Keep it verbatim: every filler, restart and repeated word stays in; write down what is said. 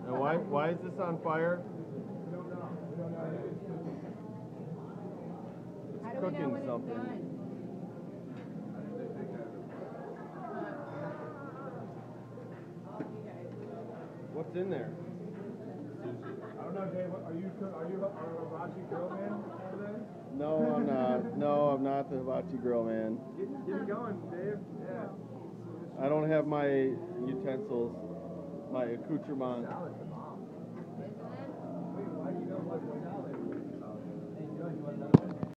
And why why is this on fire? We don't know. We don't know. It's How do we know cooking when something. it's done? What's in there? I don't know, Dave. Are you are you a hibachi grill man over there? No, I'm not. No, I'm not the hibachi grill man. Get, get it going, Dave. Yeah. I don't have my utensils, my accoutrements. Salad.